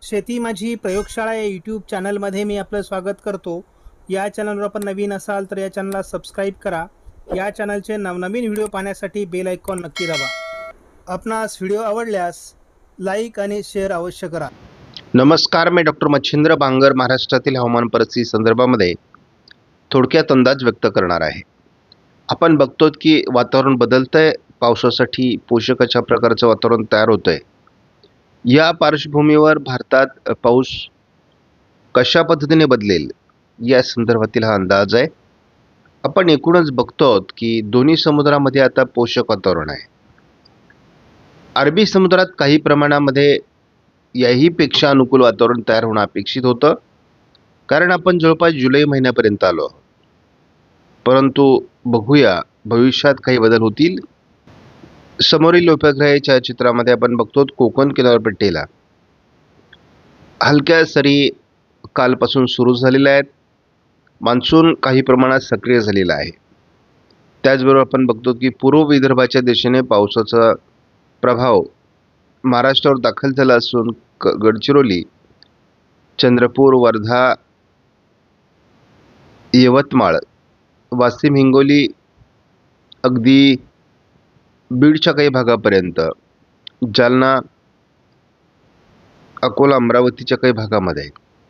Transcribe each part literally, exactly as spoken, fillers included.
शेती माझी प्रयोगशाळा या यूट्यूब चॅनलमध्ये मी आपलं स्वागत करतो. या चॅनलवर आपण नवीन असाल तर या चॅनलला सबस्क्राईब करा. या चॅनलचे नवनवीन व्हिडिओ पाहण्यासाठी बेल आयकॉन नक्की दाबा. आपणास व्हिडिओ आवडल्यास लाईक आणि शेअर अवश्य करा. नमस्कार, मी डॉक्टर मच्छिंद्र बांगर महाराष्ट्रातील हवामान परिस्थिती संदर्भामध्ये थोडक्यात अंदाज व्यक्त करणार आहे. आपण बघतो की वातावरण बदलतंय, पावसासाठी पोषक अशा प्रकारचं वातावरण तयार होतंय. या पार्श्वभूमीवर भारतात पाऊस कशा पद्धतीने बदलेल या संदर्भातील हा अंदाज आहे. आपण एकूणच बघतो की दोन्ही समुद्रामध्ये आता पोषक वातावरण आहे. अरबी समुद्रात काही प्रमाणामध्ये याही पेक्षा अनुकूल वातावरण तयार होणं अपेक्षित होतं, कारण आपण जवळपास जुलै महिन्यापर्यंत आलो आहोत. परंतु बघूया भविष्यात काही बदल होतील. समोरील उपग्रह छायाचित्रामध्ये आपण बघतो कोकण किनारपट्टीला हलक्या सरी कालपासून सुरू झालेल्या आहेत. मान्सून काही प्रमाणात सक्रिय झालेला आहे. त्याचबरोबर आपण बघतो की पूर्व विदर्भाच्या दिशेने पावसाचा प्रभाव महाराष्ट्रावर दाखल झाला असून गडचिरोली, चंद्रपूर, वर्धा, यवतमाळ, वाशिम, हिंगोली, अगदी बीडच्या काही भागापर्यंत, जालना, अकोला, अमरावतीच्या काही भागामध्ये,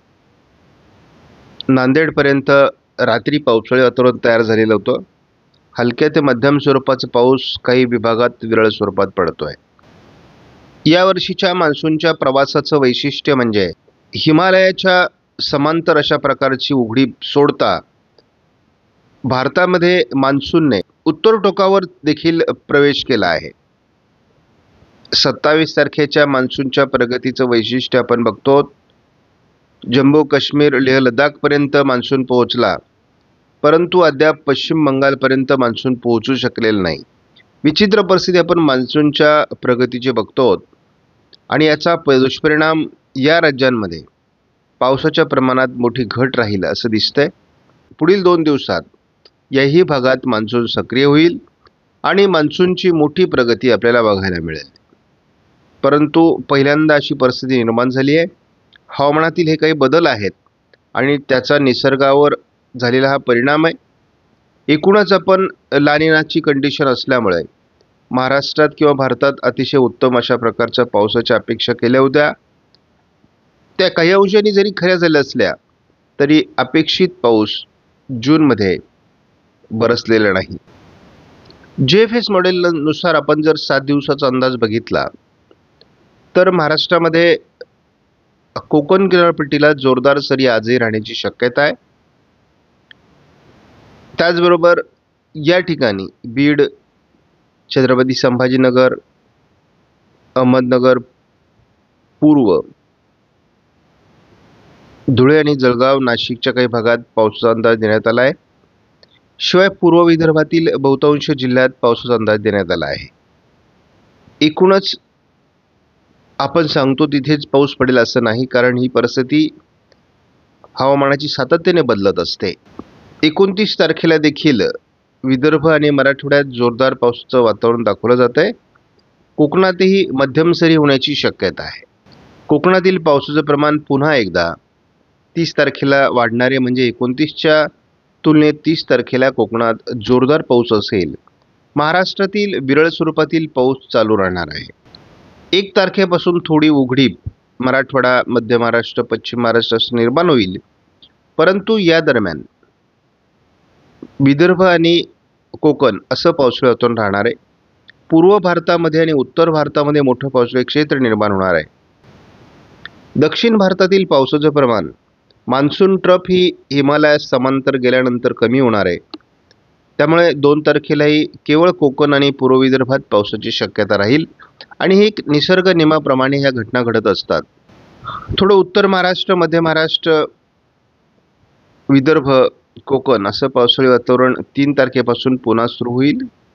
नांदेडपर्यंत रात्री पावसाळी वातावरण तयार झालेलं होतं. हलक्या ते मध्यम स्वरूपाचा पाऊस काही विभागात विरळ स्वरूपात पडतोय. यावर्षीच्या मान्सूनच्या प्रवासाचं वैशिष्ट्य म्हणजे हिमालयाच्या समांतर अशा प्रकारची उघडी सोडता भारतामध्ये मान्सूनने उत्तर टोकावर देखील प्रवेश केला आहे. सत्तावीस तारखेच्या मान्सूनच्या प्रगतीचं वैशिष्ट्य आपण बघतो. जम्मू काश्मीर, लेह, लडाखपर्यंत मान्सून पोहोचला, परंतु अद्याप पश्चिम बंगालपर्यंत मान्सून पोहोचू शकलेलं नाही. विचित्र परिस्थिती आपण मान्सूनच्या प्रगतीचे बघतो आणि याचा दुष्परिणाम या राज्यांमध्ये पावसाच्या प्रमाणात मोठी घट राहील असं दिसतंय. पुढील दोन दिवसात याही भागात मान्सून सक्रिय होईल आणि मान्सूनची मोठी प्रगती आपल्याला बघायला मिळेल. परंतु पहिल्यांदा अशी परिस्थिती निर्माण झाली आहे. हवामानातील हे काही बदल आहेत आणि त्याचा निसर्गावर झालेला हा परिणाम आहे. एकूणच आपण लानिनाची कंडिशन असल्यामुळे महाराष्ट्रात किंवा भारतात अतिशय उत्तम अशा प्रकारच्या पावसाच्या अपेक्षा केल्या होत्या. त्या काही अंशांनी जरी खऱ्या झाल्या असल्या तरी अपेक्षित पाऊस जूनमध्ये बरसलेला नाही. जे एफ एस मॉडेलनुसार आपण जर सात दिवसाचा अंदाज बघितला तर महाराष्ट्रामध्ये कोकण किनारपट्टीला जोरदार सरी आजही राहण्याची शक्यता आहे. त्याचबरोबर या ठिकाणी बीड, छत्रपती संभाजीनगर, अहमदनगर पूर्व, धुळे आणि जळगाव, नाशिकच्या काही भागात पावसाचा अंदाज देण्यात आला आहे. शिवाय पूर्व विदर्भातील बहुतांश जिल्ह्यात पावसाचा अंदाज देण्यात आला आहे. एकूणच आपण सांगतो तिथेच पाऊस पडेल असं नाही, कारण ही परिस्थिती हवामानाची सातत्याने बदलत असते. एकोणतीस तारखेला देखील विदर्भ आणि मराठवाड्यात जोरदार पावसाचं वातावरण दाखवलं जात आहे. कोकणातही मध्यम सरी होण्याची शक्यता आहे. कोकणातील पावसाचं प्रमाण पुन्हा एकदा तीस तारखेला वाढणारे, म्हणजे एकोणतीसच्या तुलनेत तीस तारखेला कोकणात जोरदार पाऊस असेल. महाराष्ट्रातील विरळ स्वरूपातील पाऊस चालू राहणार आहे. एक तारखेपासून थोडी उघडीप मराठवाडा, मध्य महाराष्ट्र, पश्चिम महाराष्ट्रात निर्माण होईल, परंतु या दरम्यान विदर्भ आणि कोकण असं पावसाळी वातावरण राहणार आहे. पूर्व भारतामध्ये आणि उत्तर भारतामध्ये मोठं पावसाळी क्षेत्र निर्माण होणार आहे. दक्षिण भारतातील पावसाचं प्रमाण मान्सून ट्रफ ही हिमालयास समांतर गेल्यानंतर कमी होणार आहे. त्यामुळे दोन तारखेलाही केवळ कोकण आणि पूर्व विदर्भात पावसाची शक्यता राहील आणि ही निसर्ग नियमाप्रमाणे ह्या घटना घडत असतात. थोडं उत्तर महाराष्ट्र, मध्य महाराष्ट्र, विदर्भ, कोकण असं पावसाळी वातावरण तीन तारखेपासून पुन्हा सुरू होईल.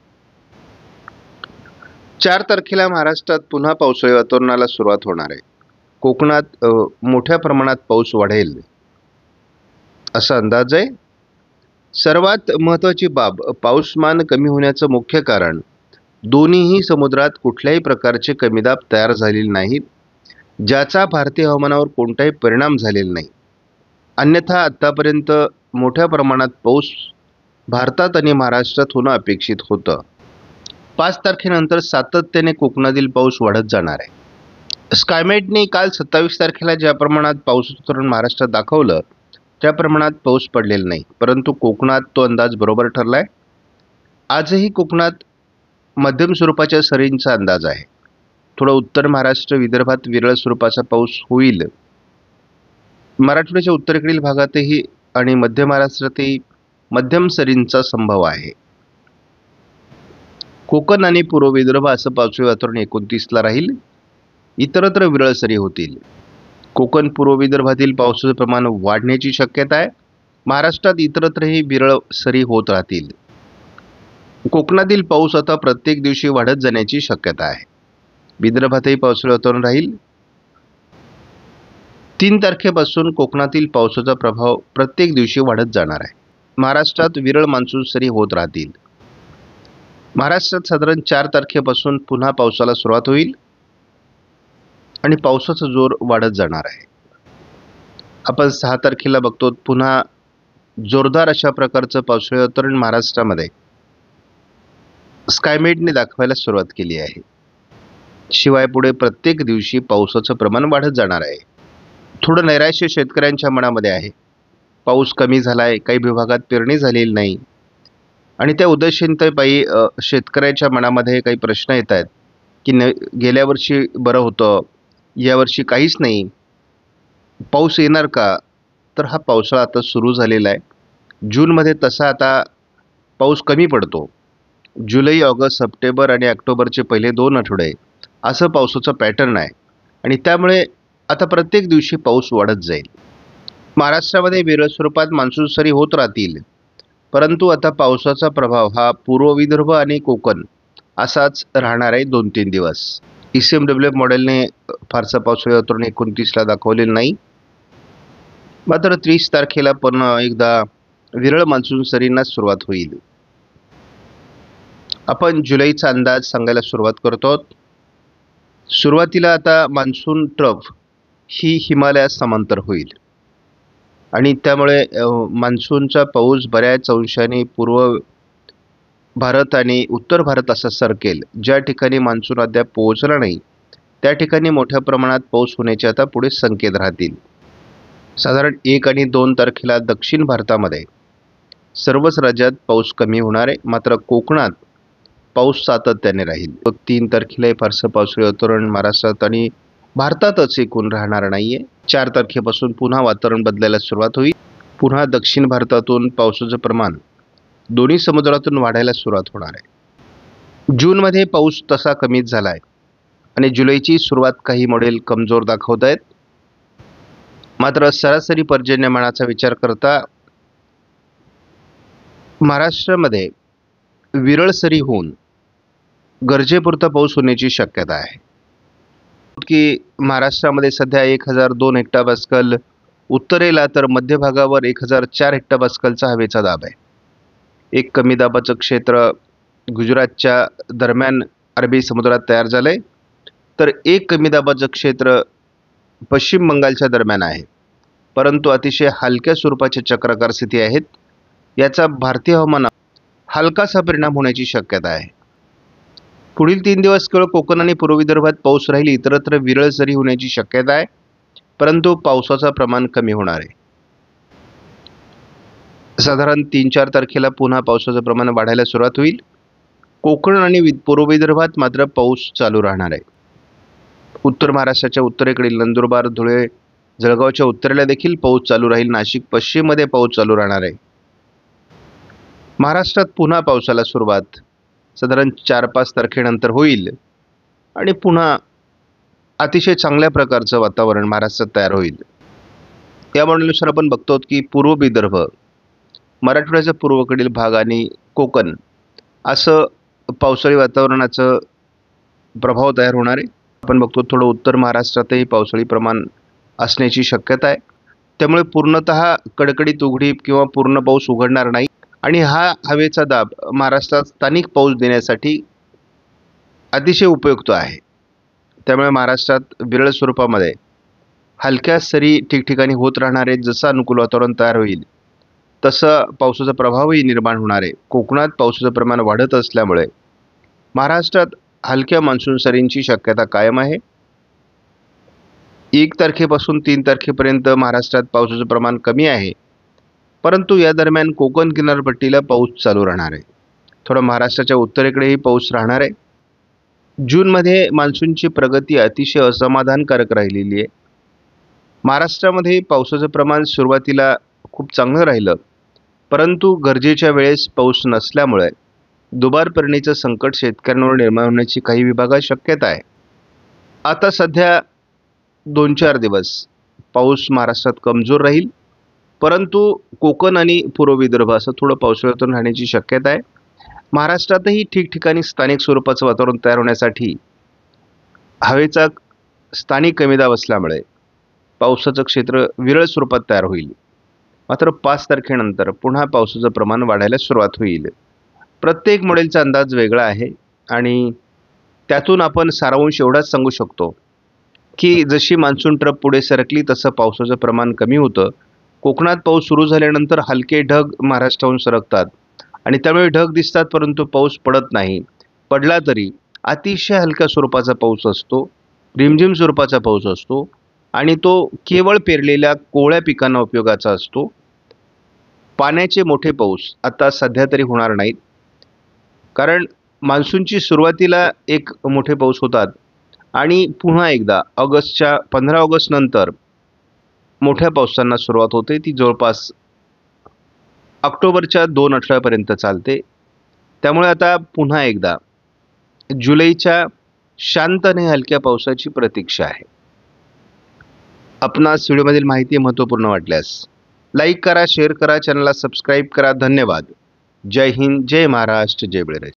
चार तारखेला महाराष्ट्रात पुन्हा पावसाळी वातावरणाला सुरुवात होणार आहे. कोकणात मोठ्या प्रमाणात पाऊस वाढेल असा अंदाज आहे. सर्वात महत्त्वाची बाब, पाऊसमान कमी होण्याचं मुख्य कारण दोन्हीही समुद्रात कुठल्याही प्रकारचे कमी दाब तयार झालेले नाहीत. ज्याचा भारतीय हवामानावर कोणताही परिणाम झालेला नाही. अन्यथा आत्तापर्यंत मोठ्या प्रमाणात पाऊस भारतात आणि महाराष्ट्रात होणं अपेक्षित होतं. पाच तारखेनंतर सातत्याने कोकणातील पाऊस वाढत जाणार आहे. स्कायमेटने काल सत्तावीस तारखेला ज्या प्रमाणात पावसाचं धोरण महाराष्ट्रात दाखवलं त्या प्रमाणात पाऊस पडलेला नाही, परंतु कोकणात तो अंदाज बरोबर ठरला आहे. आजही कोकणात मध्यम स्वरूपाच्या सरींचा अंदाज आहे. थोडं उत्तर महाराष्ट्र विदर्भात विरळ स्वरूपाचा पाऊस होईल. मराठवाड्याच्या उत्तरेकडील भागातही आणि मध्य महाराष्ट्रातही मध्यम सरींचा संभव आहे. कोकण आणि पूर्व विदर्भ असं पावसाळी वातावरण एकोणतीसला राहील. इतरत्र विरळ सरी होतील. कोकण पूर्व विदर्भातील पावसाचं प्रमाण वाढण्याची शक्यता आहे. महाराष्ट्रात इतरत्रही विरळ सरी होत राहतील. कोकणातील पाऊस आता प्रत्येक दिवशी वाढत जाण्याची शक्यता आहे. विदर्भातही पावसाळी वातावरण राहील. तीन तारखेपासून कोकणातील पावसाचा प्रभाव प्रत्येक दिवशी वाढत जाणार आहे. महाराष्ट्रात विरळ मान्सून सरी होत राहतील. महाराष्ट्रात साधारण चार तारखेपासून पुन्हा पावसाला सुरुवात होईल आणि पावसाचा जोर वाढत जाणार आहे. आपण सहा तारखेला बघतो पुन्हा जोरदार अशा प्रकारचं पावसाळी वातावरण महाराष्ट्रामध्ये स्कायमेटने दाखवायला सुरुवात केली आहे. शिवाय पुढे प्रत्येक दिवशी पावसाचं प्रमाण वाढत जाणार आहे. थोडं नैराश्य शेतकऱ्यांच्या मनामध्ये आहे. पाऊस कमी झाला आहे, काही विभागात पेरणी झालेली नाही आणि त्या उदासीनतेपायी शेतकऱ्याच्या मनामध्ये काही प्रश्न येत आहेत की न गेल्या वर्षी बरं होतं, यावर्षी काहीच नाही, पाऊस येणार का? तर हा पावसाळा आता सुरू झालेला आहे. जूनमध्ये तसा आता पाऊस कमी पडतो. जुलै, ऑगस्ट, सप्टेंबर आणि ऑक्टोबरचे पहिले दोन आठवडे असं पावसाचं पॅटर्न आहे आणि त्यामुळे आता प्रत्येक दिवशी पाऊस वाढत जाईल. महाराष्ट्रामध्ये विरळ स्वरूपात मान्सून सरी होत राहतील, परंतु आता पावसाचा प्रभाव हा पूर्व विदर्भ आणि कोकण असाच राहणार आहे दोन तीन दिवस. E C M W F मॉडेलने फारसा पावसाळी वातावरण एकोणतीसला दाखवलेलं नाही. मात्र तीस तारखेला पुन्हा एकदा विरळ मान्सून सरींना सुरुवात होईल. आपण जुलैचा अंदाज सांगायला सुरुवात करतो. सुरुवातीला आता मान्सून ट्रफ ही हिमालयास समांतर होईल आणि त्यामुळे मान्सूनचा पाऊस बऱ्याच अंशाने पूर्व भारत आणि उत्तर भारत असा सरकेल. ज्या ठिकाणी मान्सून अद्याप पोहोचला नाही त्या ठिकाणी मोठ्या प्रमाणात पाऊस होण्याचे आता पुढे संकेत राहतील. साधारण एक आणि दोन तारखेला दक्षिण भारतामध्ये सर्वच राज्यात पाऊस कमी होणार आहे, मात्र कोकणात पाऊस सातत्याने राहील. तीन तारखेला फारसं पावसाळी वातावरण महाराष्ट्रात आणि भारतातच एकूण राहणार नाहीये. चार तारखेपासून पुन्हा वातावरण बदलायला सुरुवात होईल. पुन्हा दक्षिण भारतातून पावसाचं प्रमाण दोन्ही समुद्रातून वाढायला सुरुवात होणार आहे. जूनमध्ये पाऊस तसा कमीच झाला आहे आणि जुलैची सुरुवात काही मॉडेल कमजोर दाखवत आहेत. मात्र सरासरी पर्जन्यमानाचा विचार करता महाराष्ट्रामध्ये विरळ सरी होऊन गरजेपुरता पाऊस होण्याची शक्यता आहे. की महाराष्ट्रामध्ये सध्या एक हजार दोन हेक्टोपास्कल उत्तरेला तर मध्य भागावर एक हजार चार हेक्टोपास्कलचा हवेचा दाब आहे. एक कमी दाबाचं क्षेत्र गुजरातच्या दरम्यान अरबी समुद्रात तयार झालं आहे, तर एक कमी दाबाचं क्षेत्र पश्चिम बंगालच्या दरम्यान आहे, परंतु अतिशय हलक्या स्वरूपाचे चक्राकार स्थिती आहेत. याचा भारतीय हवामानात हलकासा परिणाम होण्याची शक्यता आहे. पुढील तीन दिवस केवळ कोकण आणि पूर्व विदर्भात पाऊस राहील. इतरत्र विरळ सरी होण्याची शक्यता आहे, परंतु पावसाचं प्रमाण कमी होणार आहे. साधारण तीन चार तारखेला पुन्हा पावसाचं प्रमाण वाढायला सुरुवात होईल. कोकण आणि पूर्व विदर्भात मात्र पाऊस चालू राहणार आहे. उत्तर महाराष्ट्राच्या उत्तरेकडील नंदुरबार, धुळे, जळगावच्या उत्तरेला देखील पाऊस चालू राहील. नाशिक पश्चिममध्ये पाऊस चालू राहणार आहे. महाराष्ट्रात पुन्हा पावसाला सुरुवात साधारण चार पाच तारखेनंतर होईल आणि पुन्हा अतिशय चांगल्या प्रकारचं वातावरण महाराष्ट्रात तयार होईल. या मॉडेलनुसार आपण बघतो की पूर्व विदर्भ, मराठवाड्याचा पूर्वेकडील भाग आणि कोकण असं पावसाळी वातावरणाचं प्रभाव तयार होणार आहे. आपण बघतो थोडं उत्तर महाराष्ट्रातही पावसाळी प्रमाण असण्याची शक्यता आहे. त्यामुळे पूर्णतः कडकडीत उघडीप किंवा पूर्ण पाऊस उघडणार नाही आणि हा हवेचा दाब महाराष्ट्रात स्थानिक पाऊस देण्यासाठी अतिशय उपयुक्त आहे. त्यामुळे महाराष्ट्रात विरळ स्वरूपामध्ये हलक्या सरी ठिकठिकाणी होत राहणार आहेत. जसं अनुकूल वातावरण तयार होईल तसं पावसाचा प्रभावही निर्माण होणार आहे. कोकणात पावसाचं प्रमाण वाढत असल्यामुळे महाराष्ट्रात हलक्या मान्सून सरींची शक्यता कायम आहे. एक तारखेपासून तीन तारखेपर्यंत महाराष्ट्रात पावसाचं प्रमाण कमी आहे, परंतु या दरम्यान कोकण किनारपट्टीला पाऊस चालू राहणार आहे. थोडा महाराष्ट्राच्या उत्तरेकडेही पाऊस राहणार आहे. जूनमध्ये मान्सूनची प्रगती अतिशय असमाधानकारक राहिलेली आहे. महाराष्ट्रामध्ये पावसाचं प्रमाण सुरुवातीला खूप चांगलं राहिलं, परंतु गरजेच्या वेळेस पाऊस नसल्यामुळे दुबार पेरणीचं संकट शेतकऱ्यांवर निर्माण होण्याची काही भागात शक्यता आहे. आता सध्या दोन चार दिवस पाऊस महाराष्ट्रात कमजोर राहील, परंतु कोकण आणि पूर्व विदर्भ असं थोडं पावसाळ्यातून राहण्याची शक्यता आहे. महाराष्ट्रातही ठिकठिकाणी स्थानिक स्वरूपाचं वातावरण तयार होण्यासाठी हवेचा स्थानिक कमी दाब असल्यामुळे पावसाचं क्षेत्र विरळ स्वरूपात तयार होईल. मात्र पाच तारखेनंतर पुन्हा पावसाचं प्रमाण वाढायला सुरुवात होईल. प्रत्येक मॉडेलचा अंदाज वेगळा आहे आणि त्यातून आपण सारांश एवढाच सांगू शकतो की जशी मान्सून ट्रप पुढे सरकली तसं पावसाचं प्रमाण कमी होतं. कोकणात पाऊस सुरू झाल्यानंतर हलके ढग महाराष्ट्राहून सरकतात आणि त्यामुळे ढग दिसतात, परंतु पाऊस पडत नाही. पडला तरी अतिशय हलक्या स्वरूपाचा पाऊस असतो, रिमझिम स्वरूपाचा पाऊस असतो आणि तो केवळ पेरलेल्या कोवळ्या पिकांना उपयोगाचा असतो. पाण्याचे मोठे पाऊस आता सध्या तरी होणार नाहीत, कारण मान्सूनची सुरुवातीला एक मोठे पाऊस होतात आणि पुन्हा एकदा ऑगस्टच्या पंधरा ऑगस्ट नंतर मोठ्या पावसांना सुरुवात होते. ती जवळपास ऑक्टोबरच्या दोन आठवड्यापर्यंत चालते. त्यामुळे आता पुन्हा एकदा जुलैच्या शांत आणि हलक्या पावसाची प्रतीक्षा आहे. आपणास व्हिडिओमधील माहिती महत्त्वपूर्ण वाटल्यास लाईक करा, शेअर करा, चॅनलला सबस्क्राईब करा. धन्यवाद. जय हिंद, जय महाराष्ट्र, जय बळीराजा.